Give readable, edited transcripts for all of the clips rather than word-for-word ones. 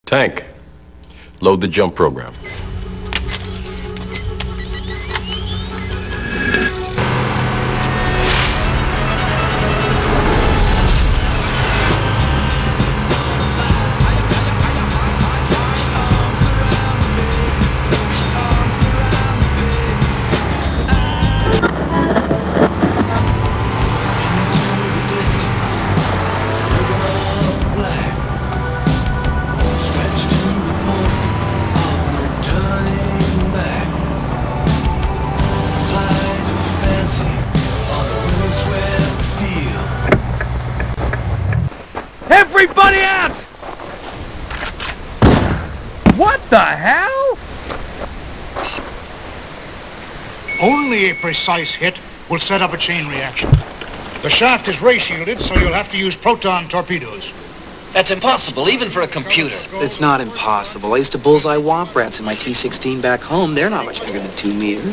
Tank, load the jump program. Everybody out! What the hell? Only a precise hit will set up a chain reaction. The shaft is ray shielded, so you'll have to use proton torpedoes. That's impossible, even for a computer. It's not impossible. I used to bullseye womp rats in my T-16 back home. They're not much bigger than 2 meters.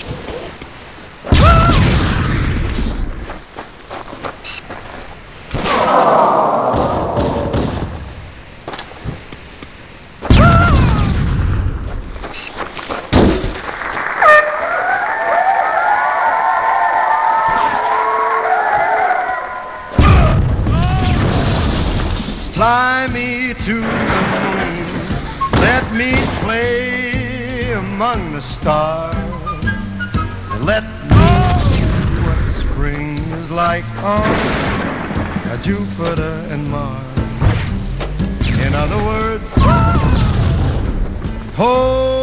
Fly me to the moon, let me play among the stars, and let me see what spring is like on Jupiter and Mars. In other words, hold